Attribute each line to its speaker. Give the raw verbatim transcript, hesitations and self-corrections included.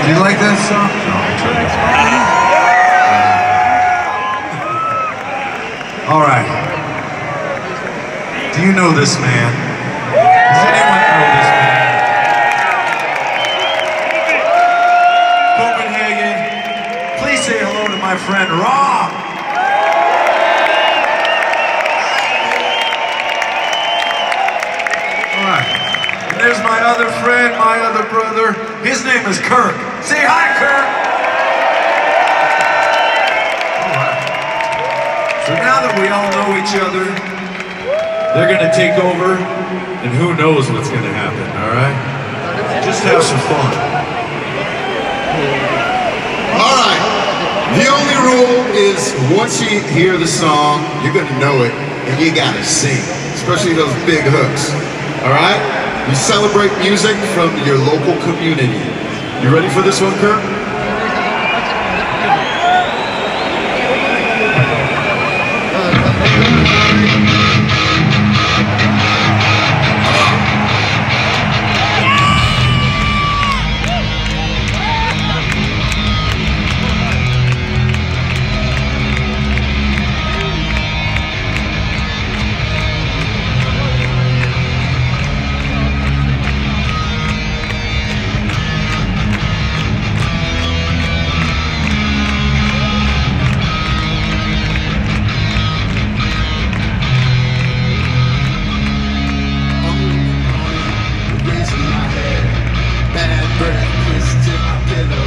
Speaker 1: Do you like that song? All right. Do you know this man? Does anyone know this man? Copenhagen, please say hello to my friend Rob. All right. And there's my other friend, my other brother. His name is Kirk. Say hi, Kirk. So now that we all know each other, they're gonna take over, and who knows what's gonna happen, all right? Just have some fun.
Speaker 2: All right, the only rule is once you hear the song, you're gonna know it, and you gotta sing, especially those big hooks, all right? You celebrate music from your local community. You ready for this one, Kirk?
Speaker 3: Bad breath, kiss to my pillow.